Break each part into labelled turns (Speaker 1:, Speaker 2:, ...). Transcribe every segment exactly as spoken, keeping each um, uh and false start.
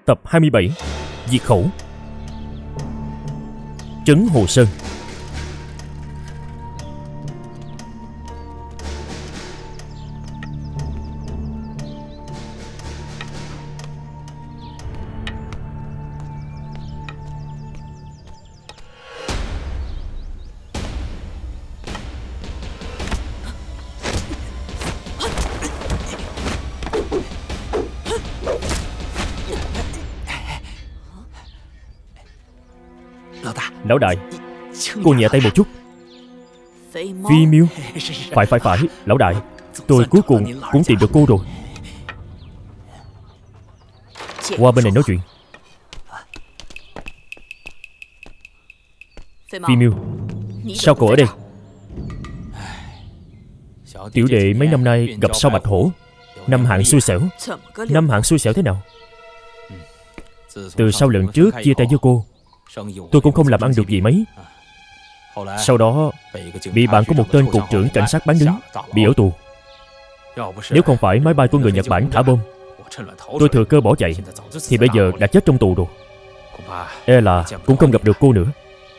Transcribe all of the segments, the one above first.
Speaker 1: Tập hai mươi bảy. Diệt khẩu. Trấn Hồ Sơn. Lão đại, cô nhẹ tay một chút. Phi Miêu. Phải phải phải, lão đại, tôi cuối cùng cũng tìm được cô rồi. Qua bên này nói chuyện. Phi Miêu, sao cô ở đây? Tiểu đệ mấy năm nay gặp sao bạch hổ, năm hạng xui xẻo. Năm hạng xui xẻo thế nào? Từ sau lần trước chia tay với cô, tôi cũng không làm ăn được gì mấy. Sau đó bị bạn của một tên cục trưởng cảnh sát bán đứng, bị ở tù. Nếu không phải máy bay của người Nhật Bản thả bom, tôi thừa cơ bỏ chạy, thì bây giờ đã chết trong tù rồi. E là cũng không gặp được cô nữa.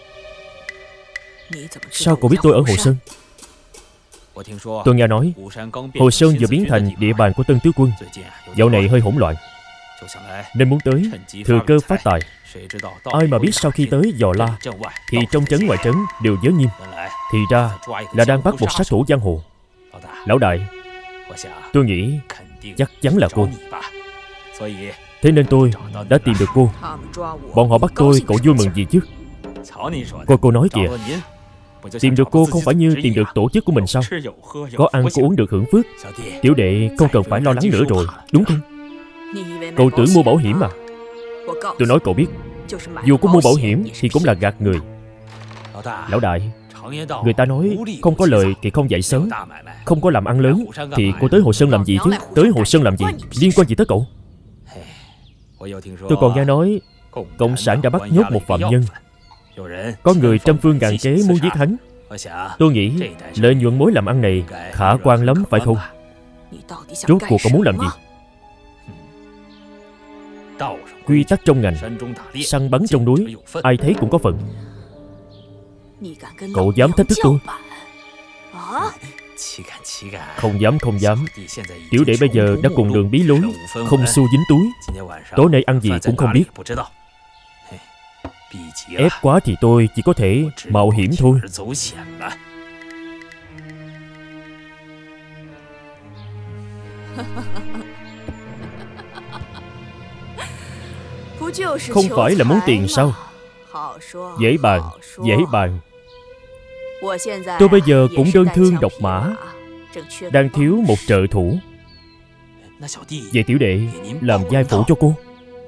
Speaker 1: Sao cô biết tôi ở Hồ Sơn? Tôi nghe nói Hồ Sơn vừa biến thành địa bàn của Tân Tứ Quân, dạo này hơi hỗn loạn, nên muốn tới thừa cơ phát tài. Ai mà biết sau khi tới Giò La thì trong trấn ngoài trấn đều giới nghiêm. Thì ra là đang bắt một sát thủ giang hồ. Lão đại, tôi nghĩ chắc chắn là cô. Thế nên tôi đã tìm được cô. Bọn họ bắt tôi, cậu vui mừng gì chứ? Cô cô nói kìa, tìm được cô không phải như tìm được tổ chức của mình sao? Có ăn có uống được hưởng phước. Tiểu đệ không cần phải lo lắng nữa rồi, đúng không? Cậu tưởng mua bảo hiểm à? Tôi nói cậu biết, dù có mua bảo hiểm thì cũng là gạt người. Lão đại, người ta nói không có lời thì không dậy sớm. Không có làm ăn lớn thì cô tới Hồ Sơn làm gì chứ? Tới Hồ Sơn làm gì? Liên quan gì tới cậu? Tôi còn nghe nói Cộng sản đã bắt nhốt một phạm nhân. Có người trăm phương ngàn kế muốn giết hắn. Tôi nghĩ lợi nhuận mối làm ăn này khả quan lắm phải không? Rốt cuộc cậu muốn làm gì? Quy tắc trong ngành, săn bắn trong núi, ai thấy cũng có phần. Cậu dám thách thức tôi? Không dám, không dám. Tiểu đệ bây giờ đã cùng đường bí lối, không xu dính túi. Tối nay ăn gì cũng không biết. Ép quá thì tôi chỉ có thể mạo hiểm thôi. Không phải là muốn tiền sao? Dễ bàn, dễ bàn. Tôi bây giờ cũng đơn thương độc mã, đang thiếu một trợ thủ. Vậy tiểu đệ làm vai phụ cho cô.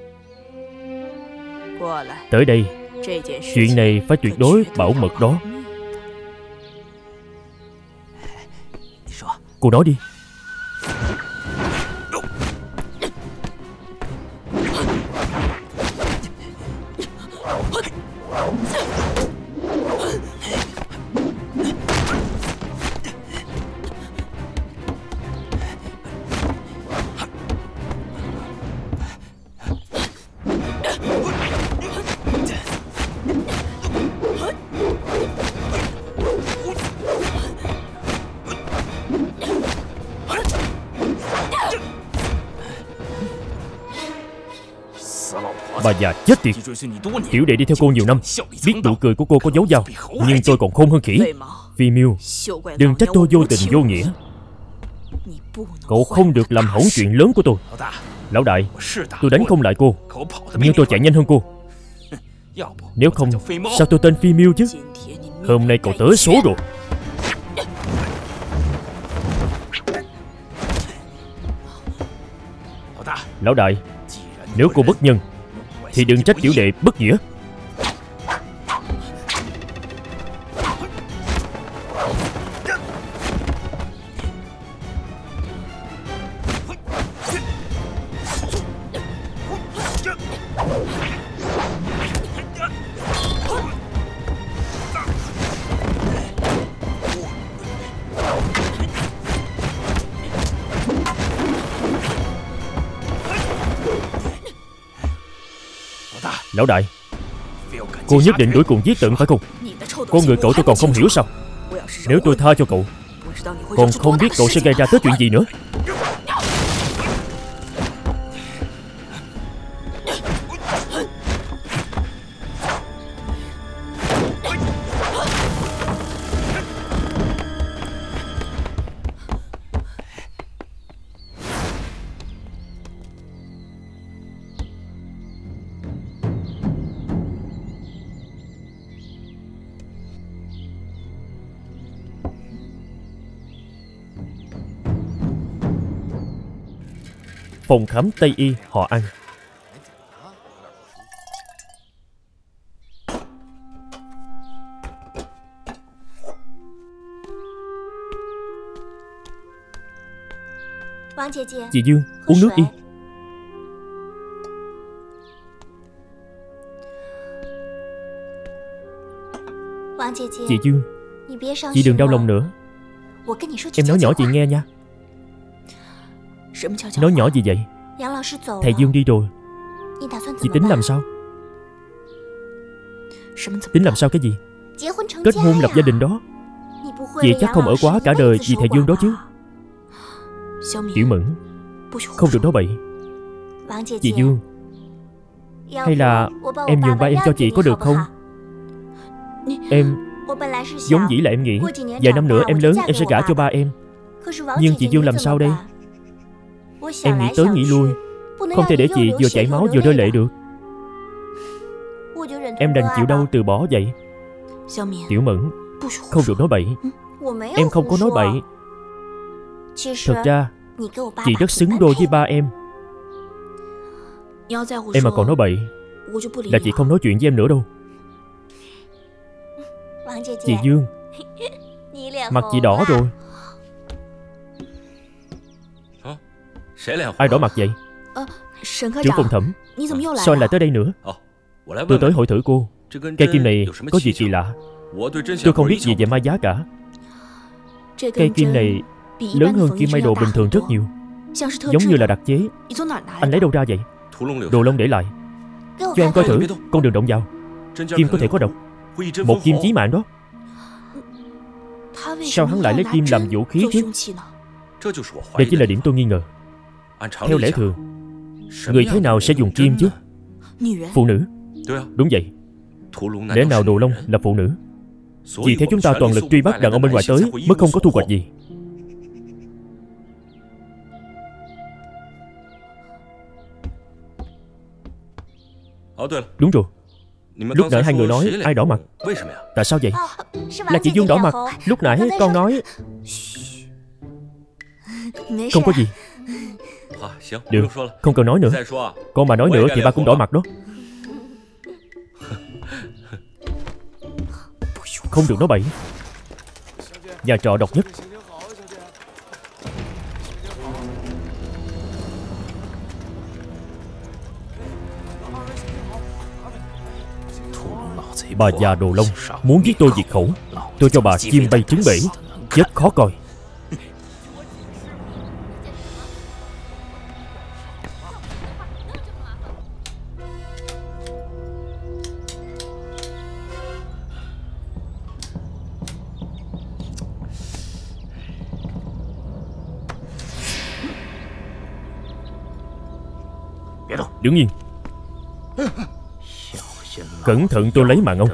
Speaker 1: Tới đây, chuyện này phải tuyệt đối bảo mật đó. Cô nói đi. Bà già chết tiệt. Tiểu đệ đi theo cô nhiều năm, biết nụ cười của cô có dấu dao, nhưng tôi còn khôn hơn khỉ. Phi Miêu, đừng trách tôi vô tình vô nghĩa. Cậu không được làm hỏng chuyện lớn của tôi. Lão đại, tôi đánh không lại cô, nhưng tôi chạy nhanh hơn cô. Nếu không, sao tôi tên Phi Miêu chứ? Hôm nay cậu tới số rồi. Lão đại, nếu cô bất nhân thì đừng trách tiểu đệ bất nghĩa. Lão đại, cô nhất định đuổi cùng giết tận phải không? Con người cậu tôi còn không hiểu sao? Nếu tôi tha cho cậu, còn không biết cậu sẽ gây ra tới chuyện gì nữa. Phòng khám Tây Y họ An. Chị Dương, uống nước đi. Chị Dương, chị đừng đau lòng nữa. Em nói nhỏ chị nghe nha. Nói nhỏ gì vậy? Thầy Dương đi rồi. Chị tính làm sao? Tính làm sao cái gì? Kết hôn lập gia đình đó. Chị chắc không ở quá cả đời vì thầy Dương đó chứ. Tiểu Mẫn, không được nói bậy. Chị Dương, hay là em nhường ba em cho chị có được không? Em giống dĩ là em nghĩ vài năm nữa em lớn em sẽ gả cho ba em. Nhưng chị Dương làm sao đây? Em nghĩ tới nghĩ lui, không thể để chị vừa chảy máu vừa rơi lệ được. Em đành chịu đau từ bỏ vậy. Tiểu Mẫn, không được nói bậy. Em không có nói bậy. Thật ra chị rất xứng đôi với ba em. Em mà còn nói bậy là chị không nói chuyện với em nữa đâu. Chị Dương, mặt chị đỏ rồi. Ai đỏ mặt vậy? Trưởng phòng thẩm, sao anh lại tới đây nữa? Tôi tới hỏi thử cô, cây kim này có gì kỳ lạ? Tôi không biết gì về ma giá cả. Cây kim này lớn hơn kim may đồ bình thường rất nhiều, giống như là đặc chế. Anh lấy đâu ra vậy? Đồ Long để lại. Cho em coi thử, con đừng động vào. Kim có thể có độc, một kim chí mạng đó. Sao hắn lại lấy kim làm vũ khí chứ? Đây chính là điểm tôi nghi ngờ. Theo lẽ thường, người thế nào sẽ dùng kim chứ? Phụ nữ. Đúng vậy. Lẽ nào Đồ Long là phụ nữ? Vì thế chúng ta toàn lực truy bắt đàn ông bên ngoài tới mới không có thu hoạch gì. Đúng rồi. Lúc nãy hai người nói ai đỏ mặt? Tại sao vậy? Là chị Dương đỏ mặt. Lúc nãy con nói. Không có gì. Được, không cần nói nữa. Con mà nói nữa thì ba cũng đỏ mặt đó. Không được nói bậy. Nhà trọ độc nhất. Bà già Đồ Long muốn giết tôi diệt khẩu. Tôi cho bà chim bay trứng bể, chết khó coi. Đứng yên. Cẩn thận tôi lấy mạng ông.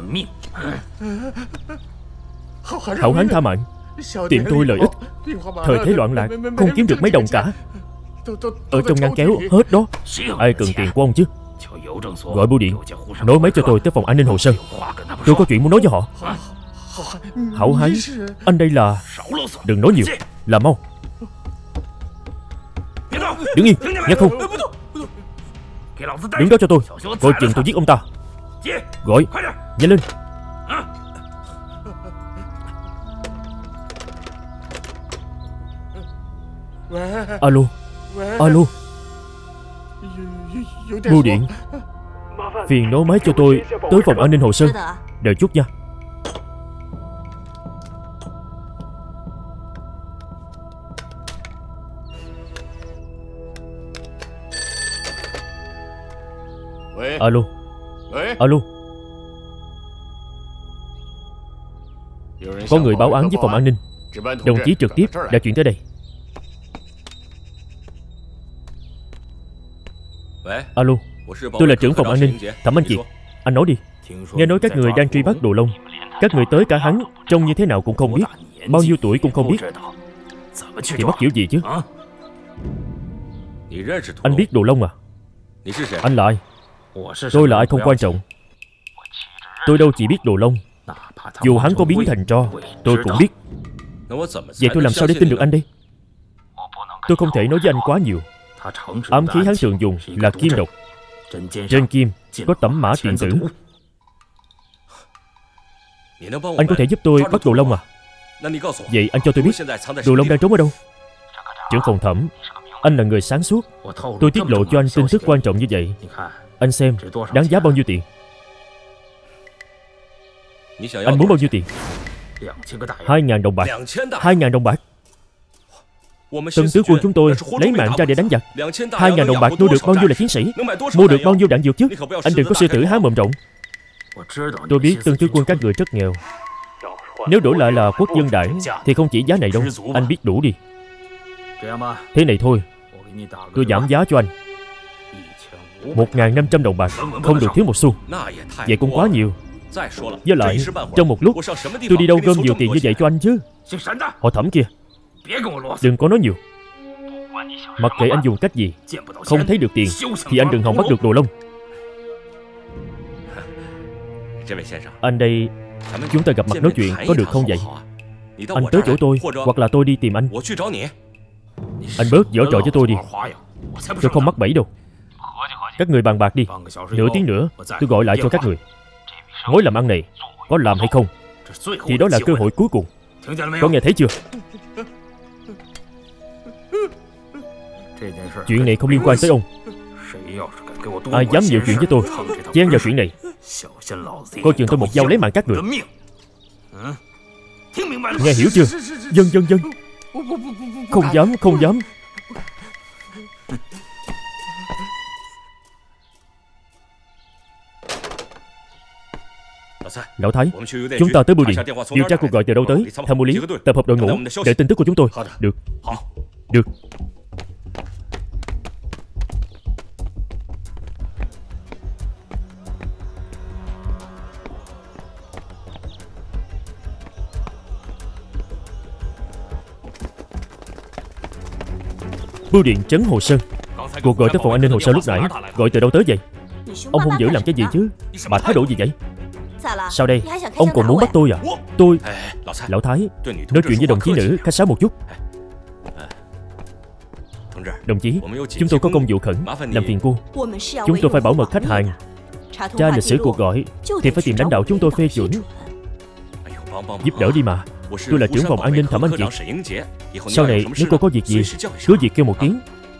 Speaker 1: Hảo hán tha mạng. Tìm tôi lợi ích. Thời thế loạn lạc, không kiếm được mấy đồng cả. Ở trong ngăn kéo hết đó. Ai cần tiền của ông chứ? Gọi bưu điện, nói máy cho tôi tới phòng an ninh Hồ Sơn. Tôi có chuyện muốn nói với họ. Hảo hán, anh đây là... Đừng nói nhiều, làm mau. Đứng yên, nghe không? Đứng đó cho tôi, coi chừng tôi giết ông ta. Gọi, nhanh lên. Alo, alo. Bưu điện, phiền nối máy cho tôi tới phòng an ninh Hồ Sơn. Đợi chút nha. Alo, Alo. Có người báo án với phòng an ninh. Đồng chí trực tiếp đã chuyển tới đây. Alo. Tôi là trưởng phòng an ninh Thẩm Anh Kiệt. Anh nói đi. Nghe nói các người đang truy bắt Đồ Long. Các người tới cả hắn trông như thế nào cũng không biết, bao nhiêu tuổi cũng không biết, thì bắt kiểu gì chứ? Anh biết Đồ Long à? Anh là ai? Tôi là ai không quan trọng. Tôi đâu chỉ biết Đồ Long. Dù hắn có biến thành tro, tôi cũng biết. Vậy tôi làm sao để tin được anh đây? Tôi không thể nói với anh quá nhiều. Ám khí hắn thường dùng là kim độc. Trên kim có tẩm mã tiền tử. Anh có thể giúp tôi bắt Đồ Long à? Vậy anh cho tôi biết Đồ Long đang trốn ở đâu. Trưởng phòng Thẩm, anh là người sáng suốt. Tôi tiết lộ cho anh tin tức quan trọng như vậy. Anh xem đáng giá bao nhiêu tiền? Anh muốn bao nhiêu tiền? Hai ngàn đồng bạc. Hai ngàn đồng bạc. Tân tướng quân chúng tôi lấy mạng ra để đánh giặc. Hai ngàn đồng bạc nuôi được bao nhiêu là chiến sĩ? Mua được bao nhiêu đạn dược chứ? Anh đừng có sư tử há mồm rộng. Tôi biết tân tướng quân các người rất nghèo. Nếu đổi lại là quốc dân đảng thì không chỉ giá này đâu. Anh biết đủ đi. Thế này thôi, tôi giảm giá cho anh một ngàn năm trăm đồng bạc. Không được thiếu một xu. Vậy cũng quá nhiều. Với lại trong một lúc tôi đi đâu gom nhiều tiền như vậy cho anh chứ? Họ Thẩm kia, đừng có nói nhiều. Mặc kệ anh dùng cách gì, không thấy được tiền thì anh đừng hòng bắt được Đồ Long. Anh đây, chúng ta gặp mặt nói chuyện có được không vậy? Anh tới chỗ tôi, hoặc là tôi đi tìm anh. Anh bớt giở trò với tôi đi. Tôi không mắc bẫy đâu. Các người bàn bạc đi. Nửa tiếng nữa tôi gọi lại cho các người. Mối làm ăn này có làm hay không thì đó là cơ hội cuối cùng. Có nghe thấy chưa? Chuyện này không liên quan tới ông. Ai dám nhiều chuyện với tôi, chen vào chuyện này, coi chừng tôi một dao lấy mạng các người. Nghe hiểu chưa? Dân dân dân. Không dám, không dám. Lão Thái, chúng ta tới bưu điện điều tra cuộc gọi từ đâu tới. Tham mưu Lý, tập hợp đội ngũ, đợi tin tức của chúng tôi. Được. Được. Bưu điện trấn Hồ Sơn. Cuộc gọi tới phòng an ninh Hồ Sơn lúc nãy gọi từ đâu tới vậy? Ông hung dữ làm cái gì chứ? Bà thái độ gì vậy? Sao đây? Ông còn muốn bắt tôi à? Tôi... Lão Thái, nói chuyện với đồng chí nữ khách sáo một chút. Đồng chí, chúng tôi có công vụ khẩn, làm phiền cô. Chúng tôi phải bảo mật khách hàng. Tra lịch sử cuộc gọi thì phải tìm lãnh đạo chúng tôi phê chuẩn. Giúp đỡ đi mà. Tôi là trưởng phòng an ninh Thẩm Anh Kiệt. Sau này nếu cô có việc gì cứ việc kêu một tiếng.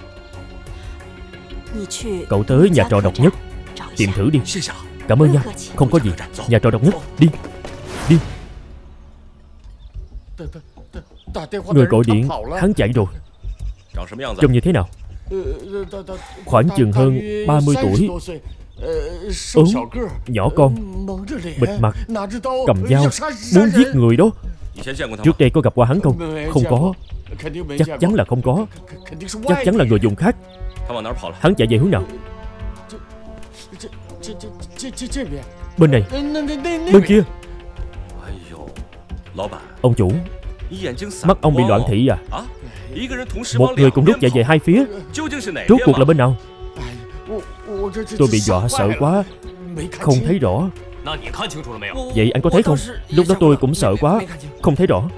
Speaker 1: Cậu tới nhà trọ độc nhất tìm thử đi. Cảm ơn nha. Không có gì. Nhà trọ độc nhất. Đi. Đi. Người gọi điện hắn chạy rồi. Trông như thế nào? Khoảng chừng hơn ba mươi tuổi, ốm, nhỏ con, bịt mặt, cầm dao, muốn giết người đó. Trước đây có gặp qua hắn không? Không có. Chắc chắn là không có. Chắc chắn là người dùng khác. Hắn chạy về hướng nào? Bên này. Bên kia. Ông chủ, mắt ông bị loạn thị à? Một người cùng lúc chạy về hai phía. Rốt cuộc là bên nào? Tôi bị dọa sợ quá, không thấy rõ. Vậy anh có thấy không? Lúc đó tôi cũng sợ quá, không thấy rõ.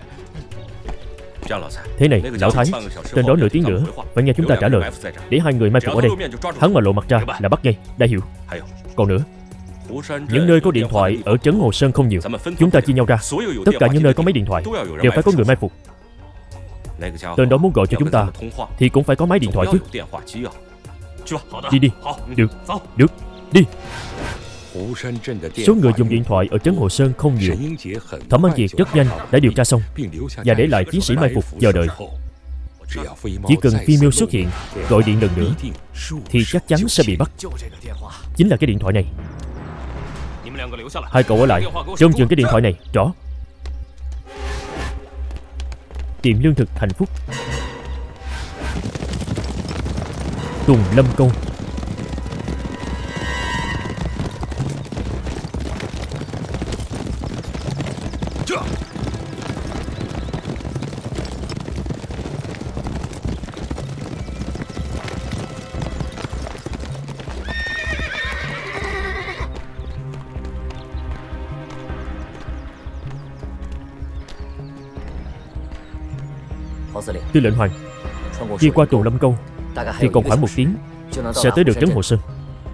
Speaker 1: Thế này, Lão Thái, tên đó nửa tiếng nữa phải nghe chúng ta trả lời, để hai người mai phục ở đây. Hắn mà lộ mặt ra là bắt ngay, đã hiểu. Còn nữa, những nơi có điện thoại ở trấn Hồ Sơn không nhiều. Chúng ta chia nhau ra. Tất cả những nơi có máy điện thoại đều phải có người mai phục. Tên đó muốn gọi cho chúng ta thì cũng phải có máy điện thoại chứ. Đi đi. Được. Được. Đi. Số người dùng điện thoại ở trấn Hồ Sơn không nhiều. Thẩm Anh Kiệt rất nhanh đã điều tra xong và để lại chiến sĩ mai phục chờ đợi. Chỉ cần phi miêu xuất hiện, gọi điện lần nữa thì chắc chắn sẽ bị bắt. Chính là cái điện thoại này. Hai cậu ở lại trông chừng cái điện thoại này. Rõ. Tiệm lương thực hạnh phúc, Tùng Lâm Câu. Tư lệnh Hoàng, đi qua Tùng Lâm Câu thì còn khoảng một tiếng sẽ tới được trấn Hồ Sơn.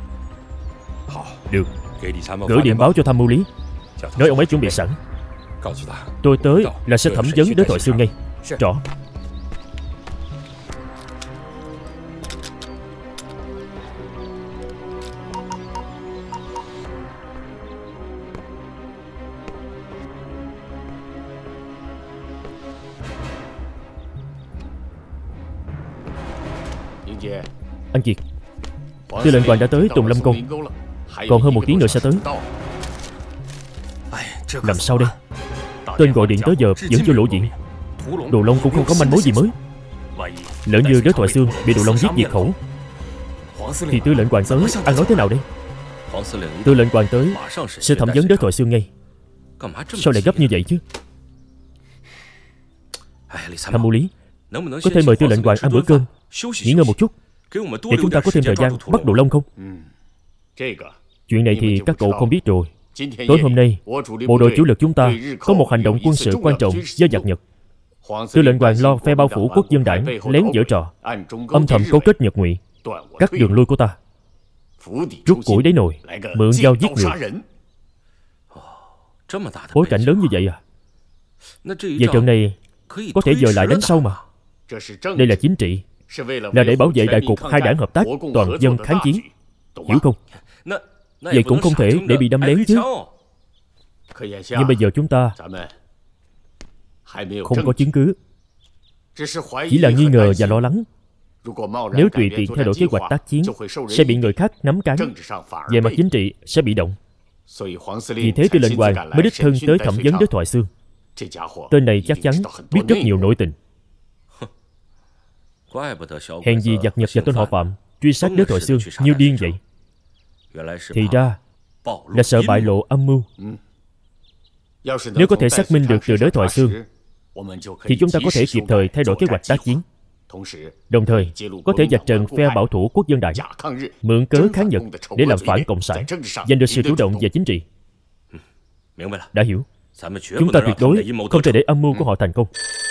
Speaker 1: Được. Gửi điện báo cho tham mưu Lý, nói ông ấy chuẩn bị sẵn. Tôi tới là sẽ thẩm vấn Đới Thoại Xương ngay. Rõ. Anh Kiệt, Tư lệnh Hoàng đã tới Tùng Lâm Câu, còn hơn một tiếng nữa sẽ tới. Làm sao đây? Tên gọi điện tới giờ vẫn chưa lộ diện. Đồ Long cũng không có manh mối gì mới. Lỡ như Đới Thoại Xương bị Đồ Long giết diệt khẩu thì Tư lệnh Hoàng tới ăn nói thế nào đây? Tư lệnh Hoàng tới sẽ thẩm vấn Đới Thoại Xương ngay. Sao lại gấp như vậy chứ? Tham mưu Lý, có thể mời Tư lệnh Hoàng ăn bữa cơm, nghỉ ngơi một chút, để chúng ta có thêm thời gian bắt Đồ Long không? Chuyện này thì các cậu không biết rồi. Tối hôm nay, bộ đội chủ lực chúng ta có một hành động quân sự quan trọng với giặc Nhật. Tư lệnh Hoàng lo phe bao phủ quốc dân đảng lén giở trò, âm thầm cấu kết Nhật Ngụy, cắt đường lui của ta, rút củi đáy nồi, mượn dao giết người. Bối cảnh lớn như vậy à? Về trận này có thể dời lại đánh sau mà. Đây là chính trị, là để bảo vệ đại cục hai đảng hợp tác toàn dân kháng chiến, hiểu không? Vậy cũng không thể để bị đâm lén chứ. Nhưng bây giờ chúng ta không có chứng cứ, chỉ là nghi ngờ và lo lắng. Nếu tùy tiện thay đổi kế hoạch tác chiến sẽ bị người khác nắm cán, về mặt chính trị sẽ bị động. Vì thế Tư lệnh Hoàng mới đích thân tới thẩm vấn Đới Thoại Xương. Tên này chắc chắn biết rất nhiều nội tình. Hèn gì giặc Nhật và tên họ Phạm truy sát Đới Thoại Xương như điên vậy. Thì ra là sợ bại lộ âm mưu. Nếu có thể xác minh được từ Đới Thoại Xương thì chúng ta có thể kịp thời thay đổi kế hoạch tác chiến, đồng thời có thể vạch trần phe bảo thủ quốc dân đảng, mượn cớ kháng Nhật để làm phản cộng sản, giành được sự chủ động về chính trị. Đã hiểu. Chúng ta tuyệt đối không thể để âm mưu của họ thành công.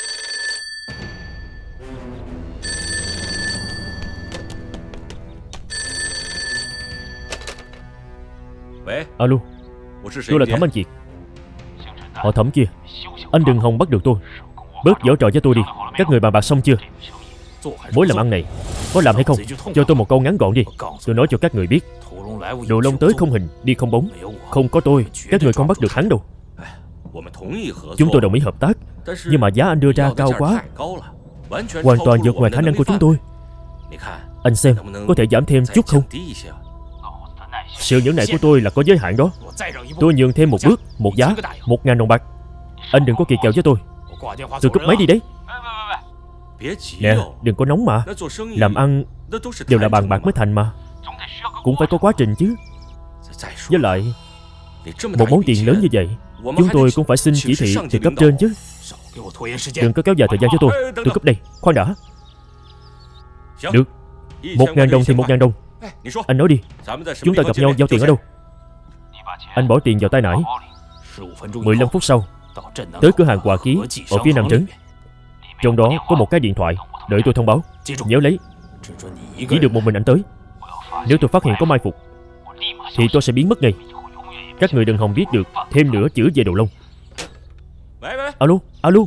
Speaker 1: Alo, tôi là Thẩm Anh Kiệt. Họ Thẩm kia, anh đừng hòng bắt được tôi. Bớt giở trò với tôi đi. Các người bàn bạc xong chưa? Mối làm ăn này có làm hay không? Cho tôi một câu ngắn gọn đi. Tôi nói cho các người biết, Đồ Long tới không hình đi không bóng. Không có tôi, các người không bắt được hắn đâu. Chúng tôi đồng ý hợp tác, nhưng mà giá anh đưa ra cao quá, hoàn toàn vượt ngoài khả năng của chúng tôi. Anh xem có thể giảm thêm chút không? Sự nhẫn nại của tôi là có giới hạn đó. Tôi nhường thêm một bước, một giá, một ngàn đồng bạc. Anh đừng có kỳ kèo với tôi. Tôi cúp máy đi đấy. Nè, đừng có nóng mà. Làm ăn đều là bàn bạc mới thành mà. Cũng phải có quá trình chứ. Với lại, một món tiền lớn như vậy, chúng tôi cũng phải xin chỉ thị từ cấp trên chứ. Đừng có kéo dài thời gian cho tôi. Tôi cúp đây. Khoan đã. Được. Một ngàn đồng thì một ngàn đồng. Anh nói đi, chúng ta gặp nhau giao tiền ở đâu? Anh bỏ tiền vào tay nải. Mười lăm phút sau tới cửa hàng Hòa Ký ở phía nam trấn. Trong đó có một cái điện thoại. Đợi tôi thông báo. Nhớ lấy, chỉ được một mình anh tới. Nếu tôi phát hiện có mai phục thì tôi sẽ biến mất ngay. Các người đừng hòng biết được thêm nữa chữ về Đồ Long. Alo, alo.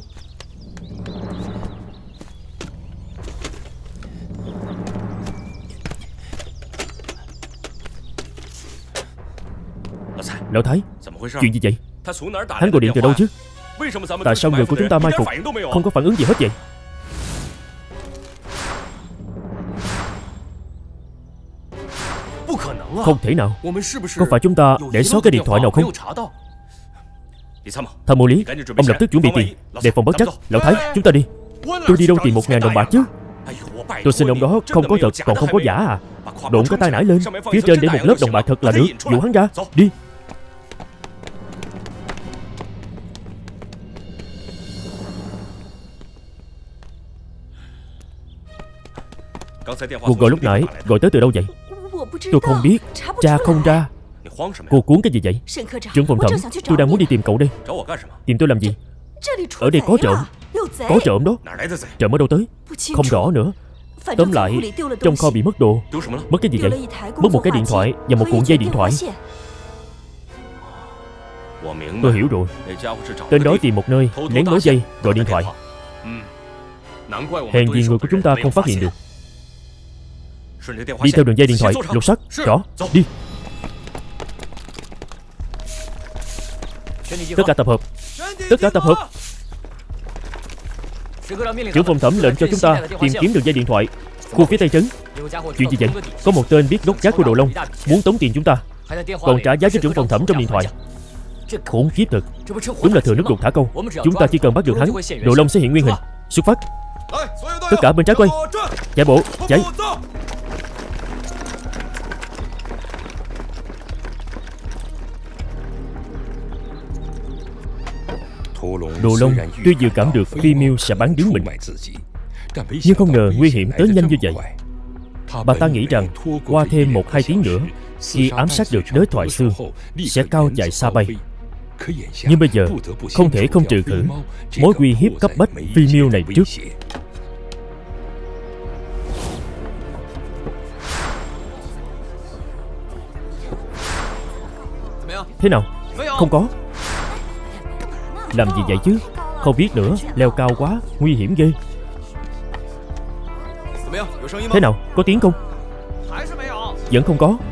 Speaker 1: Lão Thái, chuyện gì vậy? Hắn gọi điện từ đâu chứ? Tại sao người của chúng ta mai phục không có phản ứng gì hết vậy? Không thể nào. Có phải chúng ta để sót cái điện thoại nào không? Tham mưu Lý, ông lập tức chuẩn bị tiền, đề phòng bất trắc. Lão Thái, chúng ta đi. Tôi đi đâu tìm một ngàn đồng bạc chứ? Tôi xin ông đó không có thật còn không có giả à? Độn cái tay nải lên, phía trên để một lớp đồng bạc thật là được. Dụ hắn ra, đi. Cuộc gọi lúc nãy gọi tới từ đâu vậy? Tôi không biết, tra không ra. Cô cuốn cái gì vậy? Trưởng phòng thẩm, tôi đang muốn đi tìm cậu đây. Tìm tôi làm gì? Ở đây có trộm. Có trộm đó. Trộm ở đâu tới? Không rõ nữa. Tóm lại, trong kho bị mất đồ. Mất cái gì vậy? Mất một cái điện thoại và một cuộn dây điện thoại. Tôi hiểu rồi. Tên đó tìm một nơi lén nối dây gọi điện thoại. Hèn gì người của chúng ta không phát hiện được. Đi theo đường dây điện thoại, lục soát. Rõ, đi. Tất cả tập hợp. Tất cả tập hợp. Trưởng phòng thẩm lệnh cho chúng ta tìm kiếm đường dây điện thoại khu phía tây trấn. Chuyện gì vậy? Có một tên biết đốt giá của Đồ Long, muốn tống tiền chúng ta, còn trả giá cho trưởng phòng thẩm trong điện thoại. Khốn kiếp thật. Đúng là thừa nước đục thả câu. Chúng ta chỉ cần bắt được hắn, Đồ Long sẽ hiện nguyên hình. Xuất phát. Tất cả bên trái quay. Chạy bộ, chạy. Đồ Long tuy dự cảm được Phi Miêu sẽ bán đứng mình, nhưng không ngờ nguy hiểm tới nhanh như vậy. Bà ta nghĩ rằng qua thêm một hai tiếng nữa, khi ám sát được đới thoại xương, sẽ cao chạy xa bay. Nhưng bây giờ không thể không trừ khử mối uy hiếp cấp bách Phi Miêu này trước. Thế nào? Không có. Làm gì vậy chứ? Không biết nữa, leo cao quá, nguy hiểm ghê. Thế nào? Có tiếng không? Vẫn không có.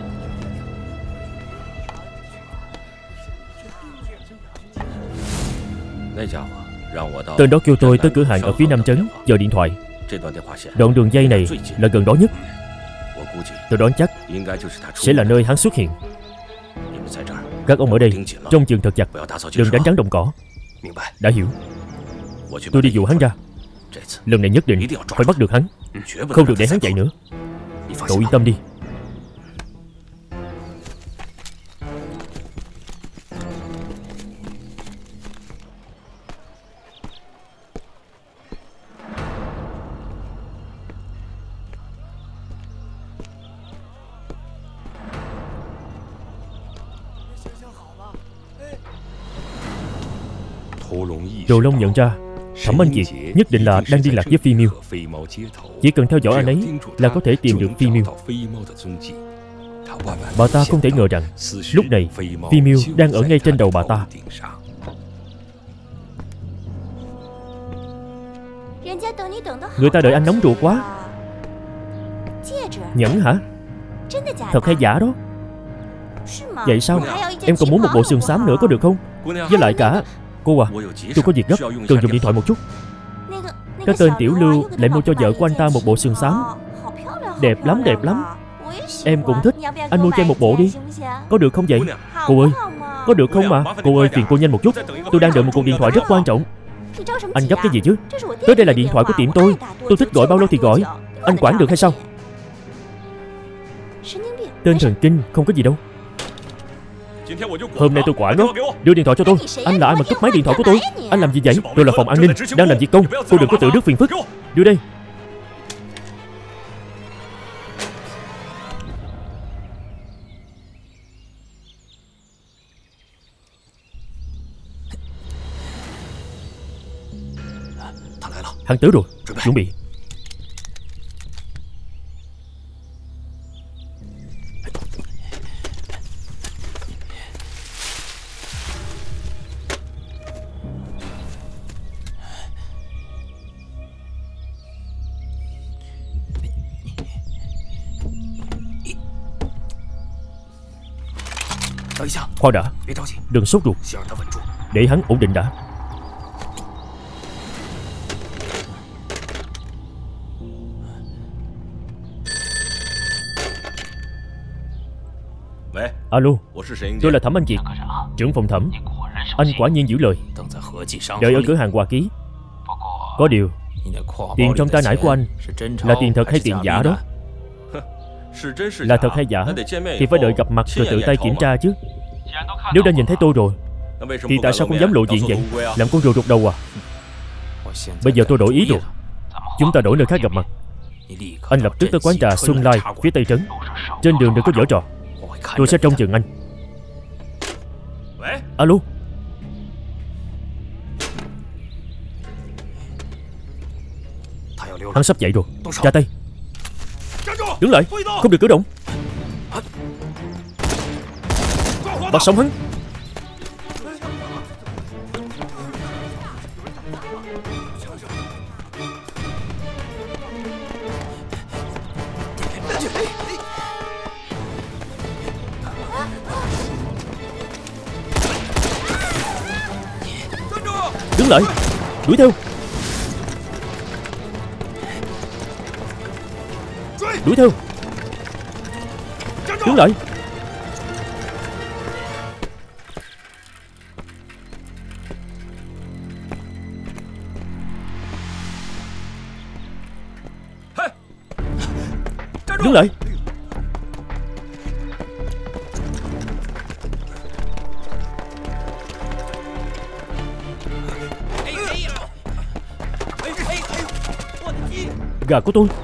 Speaker 1: Tên đó kêu tôi tới cửa hàng ở phía Nam trấn chờ điện thoại. Đoạn đường dây này là gần đó nhất. Tôi đoán chắc sẽ là nơi hắn xuất hiện. Các ông ở đây trông chừng thật chặt, đừng đánh rắn động cỏ. Đã hiểu. Tôi đi dụ hắn ra. Lần này nhất định phải bắt được hắn, không được để hắn chạy nữa. Cậu yên tâm đi. Đồ Long nhận ra Thẩm Anh Kiệt nhất định là đang liên lạc với Phi Miêu. Chỉ cần theo dõi anh ấy là có thể tìm được Phi Miêu. Bà ta không thể ngờ rằng lúc này Phi Miêu đang ở ngay trên đầu bà ta. Người ta đợi anh nóng ruột quá. Nhẫn hả? Thật hay giả đó? Vậy sao? Em còn muốn một bộ sườn xám nữa có được không? Với lại cả cô à, tôi có việc gấp, cần dùng điện thoại một chút. Cái tên tiểu Lưu lại mua cho vợ của anh ta một bộ sườn xám. Đẹp lắm, đẹp lắm. Em cũng thích. Anh mua cho em một bộ đi. Có được không vậy? Cô ơi, có được không mà? Cô ơi, phiền cô nhanh một chút. Tôi đang đợi một cuộc điện thoại rất quan trọng. Anh gấp cái gì chứ? Tới đây là điện thoại của tiệm tôi. Tôi thích gọi bao lâu thì gọi. Anh quản được hay sao? Tên thần kinh, không có gì đâu. Hôm nay tôi quản nó. Đưa điện thoại cho tôi. Anh là ai mà cướp máy điện thoại của tôi? Anh làm gì vậy? Tôi là phòng an ninh, đang làm việc công. Cô đừng có tự rước phiền phức. Đưa đây. Hắn tới rồi. Chuẩn bị. Khoan đã, đừng sốt ruột, để hắn ổn định đã. Alo, tôi là Thẩm Anh Kiệt, trưởng phòng thẩm. Anh quả nhiên giữ lời, đợi ở cửa hàng Hòa Ký. Có điều, tiền trong tay nải của anh là tiền thật hay tiền giả đó? Là thật hay giả thì phải đợi gặp mặt rồi tự tay kiểm tra chứ. Nếu đã nhìn thấy tôi rồi thì tại sao không dám lộ diện vậy? Làm con rùa rụt đầu à? Bây giờ tôi đổi ý rồi, chúng ta đổi nơi khác gặp mặt. Anh lập tức tới quán trà Xuân Lai phía tây trấn. Trên đường đừng có giở trò, tôi sẽ trông chừng anh. Alo. Hắn sắp chạy rồi, ra tay. Đứng lại, không được cử động. Bắt sống hắn. Đứng lại, đuổi theo. Đuổi theo. Đứng lại. Đứng lại. Gà của tôi.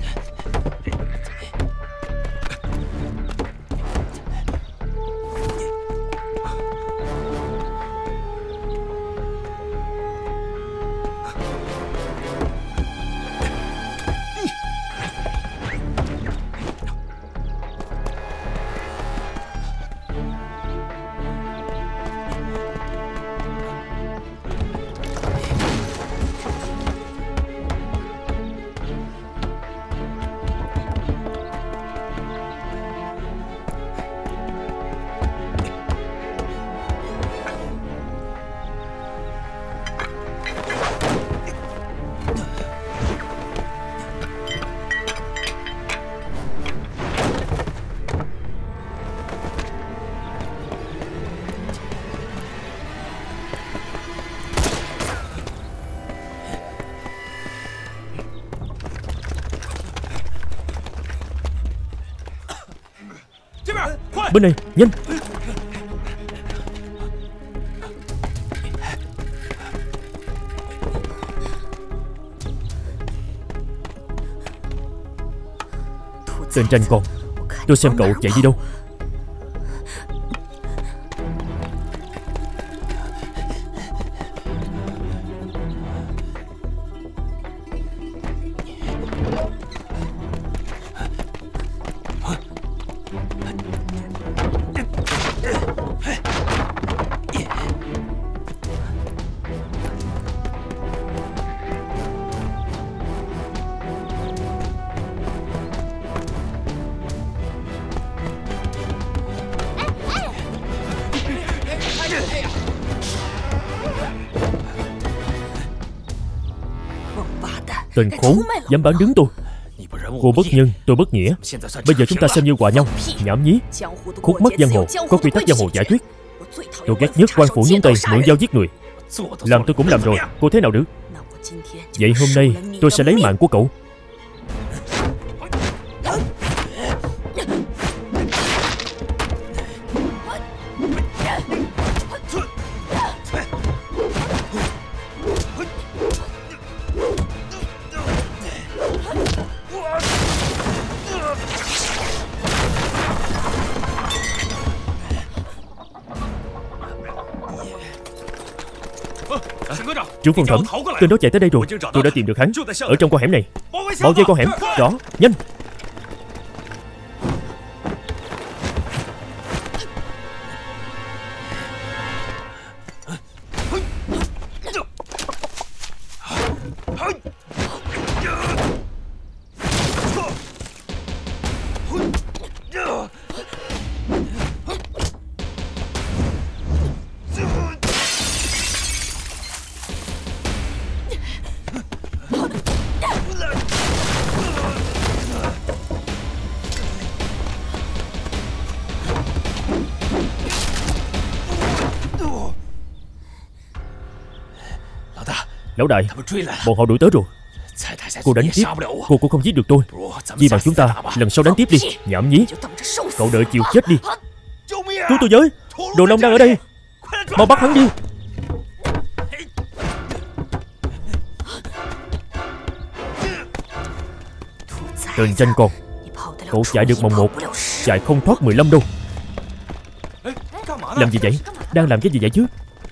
Speaker 1: Bên này, nhanh. Tên tranh con, tôi xem cậu chạy đi đâu. Tên khốn, dám bán đứng tôi. Cô bất nhân, tôi bất nghĩa. Bây giờ chúng ta xem như hòa nhau. Nhảm nhí, khúc mắc giang hồ, có quy tắc giang hồ giải quyết. Tôi ghét nhất quan phủ nhúng tay mượn dao giết người. Làm tôi cũng làm rồi, cô thế nào được? Vậy hôm nay tôi sẽ lấy mạng của cậu. Trưởng phòng thẩm, tên đó chạy tới đây rồi. Tôi đã tìm được hắn, ở trong con hẻm này. Bao vây con hẻm, rõ, nhanh. Lão đại, bọn họ đuổi tới rồi. Cô đánh tiếp, cô cũng không giết được tôi. Vì bằng chúng ta lần sau đánh tiếp đi. Nhảm nhí, cậu đợi chịu chết đi. Cứu tôi với, Đồ Long đang ở đây. Mau bắt hắn đi. Tên danh con, cậu chạy được vòng một, chạy không thoát mười lăm đâu. Làm gì vậy? Đang làm cái gì vậy chứ?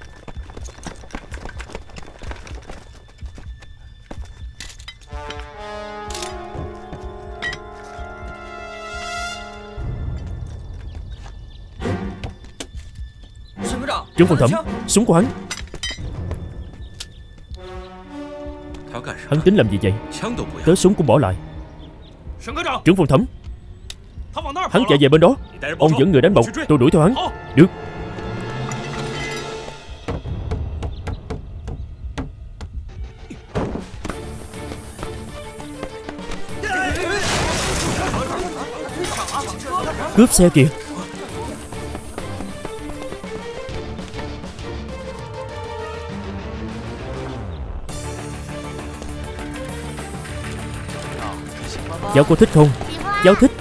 Speaker 1: Trưởng phòng thẩm, súng của hắn. Hắn tính làm gì vậy? Tới súng cũng bỏ lại. Trưởng phòng thẩm, hắn chạy về bên đó. Ông dẫn người đánh bọc, tôi đuổi theo hắn. Được. Cướp xe kìa. Cháu có thích không? Cháu thích.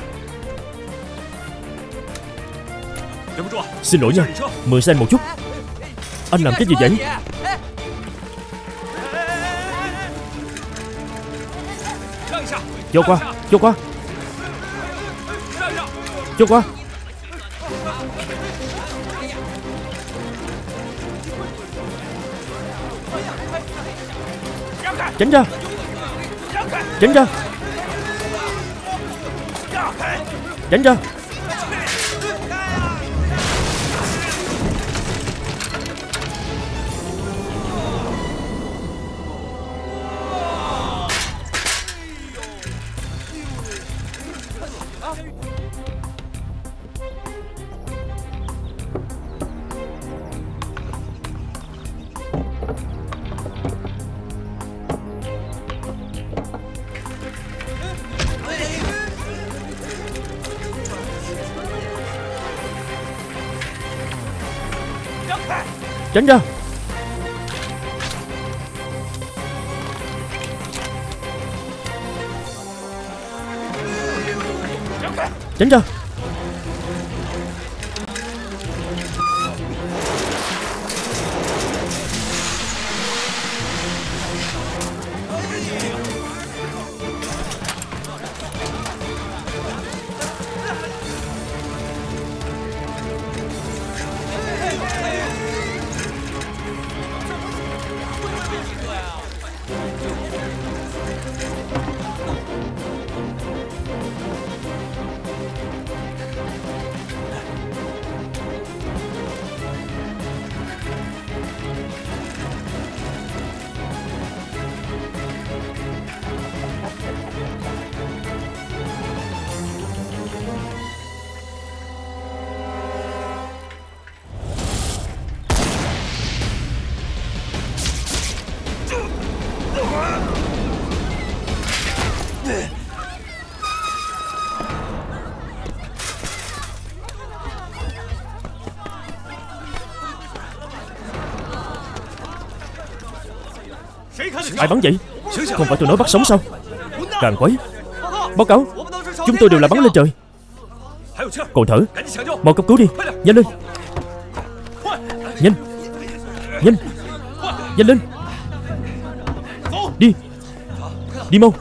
Speaker 1: Xin lỗi nha, mượn xe anh một chút. Anh làm cái gì vậy? Cho qua, cho qua, cho qua. Tránh ra, tránh ra, tránh ra. Tránh ra. Tránh ra. Ai bắn vậy? Không phải tôi nói bắt sống sao? Càng quấy. Báo cáo, chúng tôi đều là bắn lên trời. Còn thở, mau cấp cứu đi. Nhanh lên. Nhanh. Nhanh. Nhanh lên. Đi. Đi mau.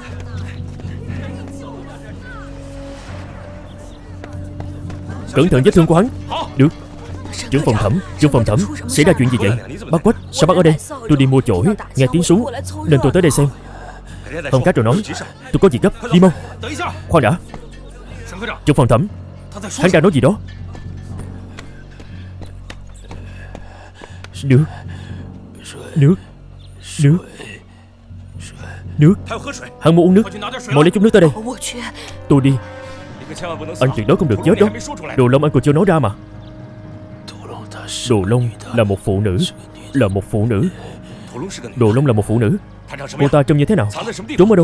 Speaker 1: Cẩn thận vết thương của hắn. Được. Trưởng phòng thẩm, trưởng phòng thẩm, xảy ra chuyện gì vậy? Bác Quách, sao bác ở đây? Tôi đi mua chổi, nghe tiếng súng nên tôi tới đây xem. Thông Cát rồi nói, tôi có việc gấp, đi mau. Khoan đã. Trưởng phòng thẩm, hắn đang nói gì đó? Nước. Nước. Nước. Nước. Hắn muốn uống nước. Mau lấy chút nước tới đây. Tôi đi. Anh tuyệt đối không được chết đó. Đồ Long anh còn chưa nói ra mà. Đồ Long là một phụ nữ. Là một phụ nữ. Đồ Long là một phụ nữ. Cô ta trông như thế nào? Trốn ở đâu?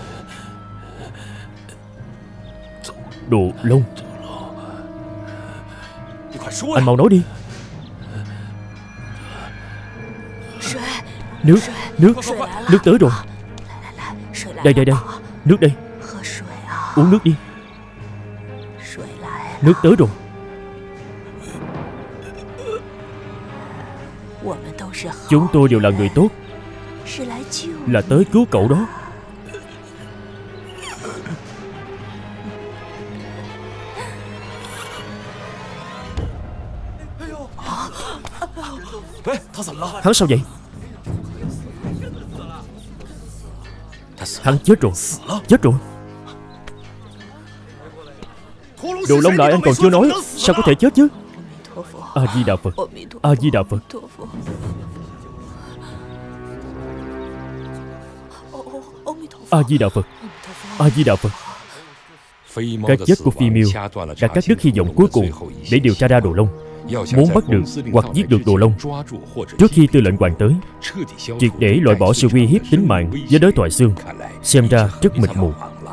Speaker 1: Đồ Long. Anh mau nói đi. Nước, nước, nước tới rồi. Đây, đây, đây. Nước đây. Uống nước đi. Nước tới rồi. Chúng tôi đều là người tốt, là tới cứu cậu đó. Hắn sao vậy? Hắn chết rồi. Chết rồi. Đồ Long lại anh còn chưa nói, sao có thể chết chứ? A Di Đà Phật. A Di Đà Phật. A Di Đà Phật. A Di Đà Phật. Cái chết của Phi Miêu đã cắt đứt hy vọng cuối cùng để điều tra ra Đồ Long. Muốn bắt được hoặc giết được Đồ Long trước khi tư lệnh hoàng tới, triệt để loại bỏ sự uy hiếp tính mạng với đới thoại xương, xem ra rất mịt mù.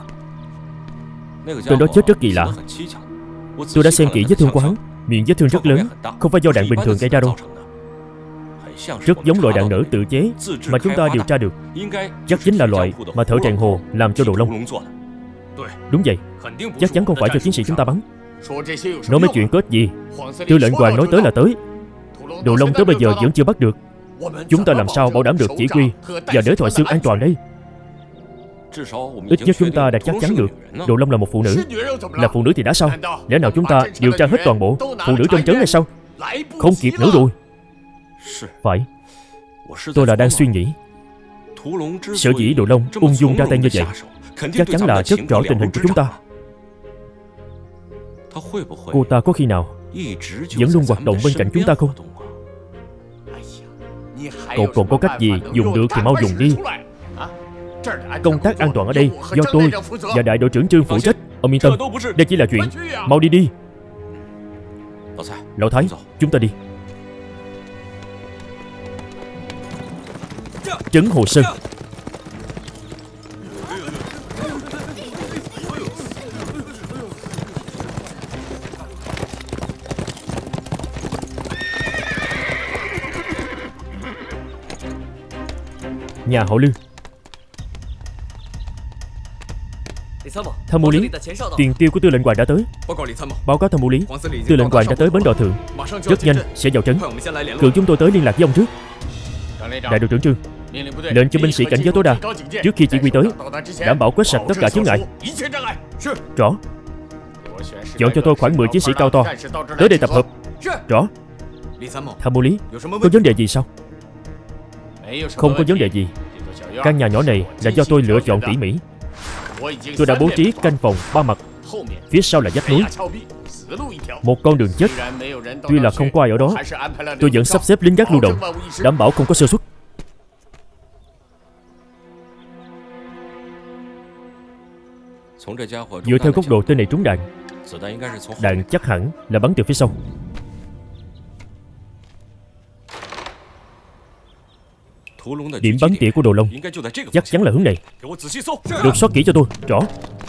Speaker 1: Tên đó chết rất kỳ lạ. Tôi đã xem kỹ vết thương của hắn. Miệng vết thương rất lớn, không phải do đạn bình thường gây ra đâu. Rất giống loại đạn nở tự chế mà chúng ta điều tra được. Chắc chính là loại mà thợ rèn hồ làm cho Đồ Long. Đúng vậy, chắc chắn không phải cho chiến sĩ chúng ta bắn. Nói mấy chuyện có ích gì. Tư lệnh hoàng nói tới là tới. Đồ Long tới bây giờ vẫn chưa bắt được. Chúng ta làm sao bảo đảm được chỉ huy và đới thoại xương an toàn đây? Ít nhất chúng ta đã chắc chắn được Đồ Long là một phụ nữ. Là phụ nữ thì đã sao? Lẽ nào chúng ta điều tra hết toàn bộ phụ nữ trong trấn hay sao? Không kịp nữa rồi. Phải. Tôi là đang suy nghĩ, sở dĩ Đồ Long ung dung ra tay như vậy, chắc chắn là rất rõ tình hình của chúng ta. Cô ta có khi nào vẫn luôn hoạt động bên cạnh chúng ta không? Cậu còn có cách gì dùng được thì mau dùng đi. Công tác an toàn ở đây do tôi và đại đội trưởng Trương phụ trách. Ông yên tâm, đây chỉ là chuyện. Mau đi đi. Lão Thái, chúng ta đi. Trấn Hồ Sơn. Nhà họ Lư. Tham mưu Lý, tiền tiêu của tư lệnh hoàng đã tới. Báo cáo tham mưu Lý, tư lệnh hoàng đã tới bến đò thượng, rất nhanh sẽ vào trấn. Cử chúng tôi tới liên lạc với ông trước. Đại đội trưởng Trương, lệnh cho binh sĩ cảnh giới tối đa trước khi chỉ huy tới, đảm bảo quét sạch tất cả chướng ngại. Rõ. Chọn cho tôi khoảng mười chiến sĩ cao to tới đây tập hợp. Rõ. Tham mưu Lý, có vấn đề gì sao? Không có vấn đề gì. Căn nhà nhỏ này là do tôi lựa chọn tỉ mỉ. Tôi đã bố trí canh phòng ba mặt. Phía sau là vách núi, một con đường chết. Tuy là không có ai ở đó, tôi vẫn sắp xếp lính gác lưu động, đảm bảo không có sơ suất. Dựa theo góc độ tên này trúng đạn, đạn chắc hẳn là bắn từ phía sau. Điểm bắn tỉa của Đồ Long chắc chắn là hướng này. Lục soát kỹ cho tôi. Rõ.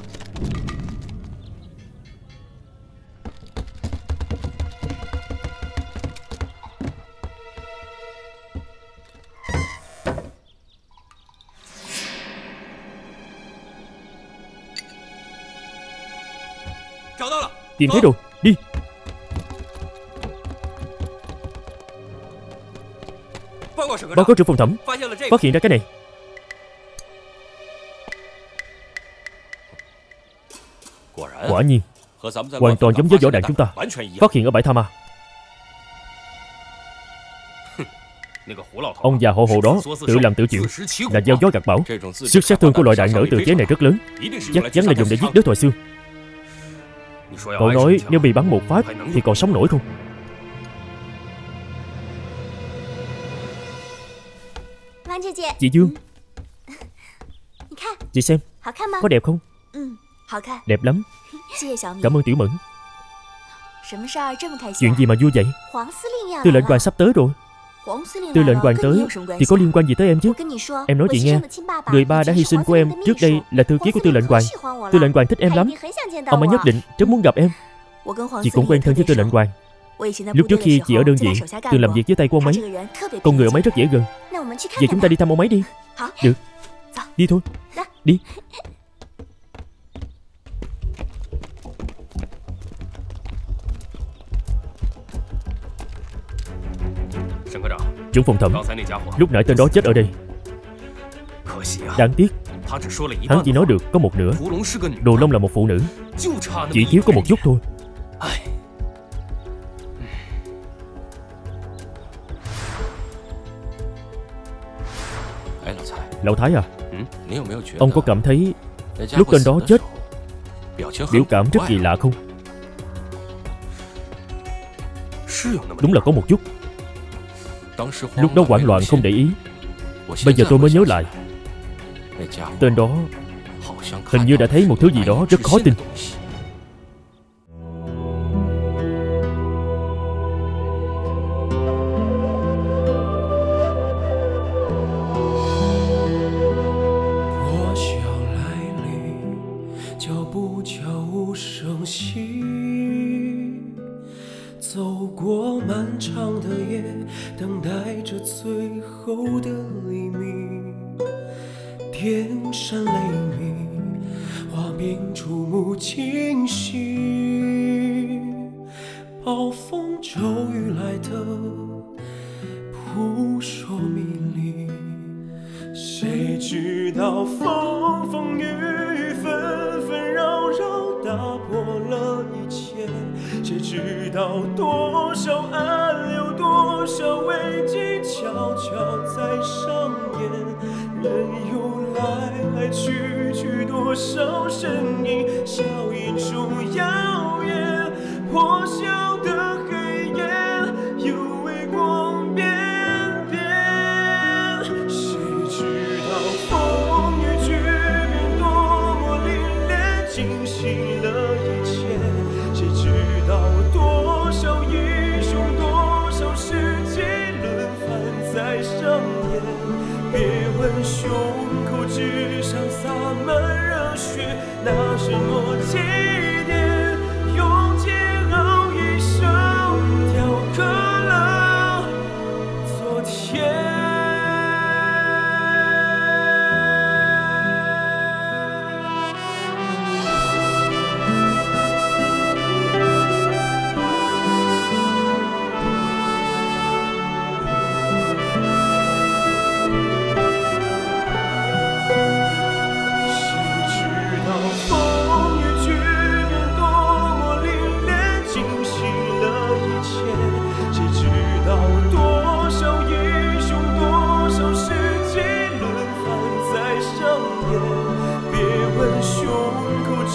Speaker 1: Tìm thấy rồi. Đi. Báo cáo trưởng phòng thẩm, phát hiện ra cái này. Quả nhiên, hoàn toàn giống với vỏ đạn chúng ta phát hiện ở bãi Tha Ma. Ông già họ Hồ đó tự làm tự chịu, là gieo gió gặt bão. Sức sát thương của loại đạn nở tự chế này rất lớn, chắc chắn là dùng để giết đới thoại xương. Cậu nói nếu bị bắn một phát thì còn sống nổi không? Chị Dương, chị xem, có đẹp không? Đẹp lắm. Cảm ơn Tiểu Mẫn. Chuyện gì mà vui vậy? Tư lệnh hoàng sắp tới rồi. Tư lệnh hoàng tới thì có liên quan gì tới em chứ? Em nói chị nghe, người ba đã hy sinh của em trước đây là thư ký của tư lệnh hoàng. Tư lệnh hoàng thích em lắm. Ông ấy nhất định rất muốn gặp em. Chị cũng quen thân với tư lệnh hoàng. Lúc trước khi chị ở đơn vị từng làm việc với tay của ông ấy. Con người ông ấy rất dễ gần. Vậy chúng ta đi thăm ông ấy đi. Được. Đi thôi. Đi. Trưởng phòng thẩm, lúc nãy tên đó chết ở đây. Đáng tiếc, hắn chỉ nói được có một nửa. Đồ Long là một phụ nữ, chỉ thiếu có một chút thôi. Lão Thái à, ông có cảm thấy lúc tên đó chết biểu cảm rất kỳ lạ không? Đúng là có một chút. Lúc đó hoảng loạn không để ý. Bây giờ tôi mới nhớ lại, tên đó hình như đã thấy một thứ gì đó rất khó tin.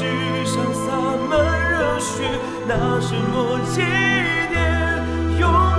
Speaker 2: 那什么起点？用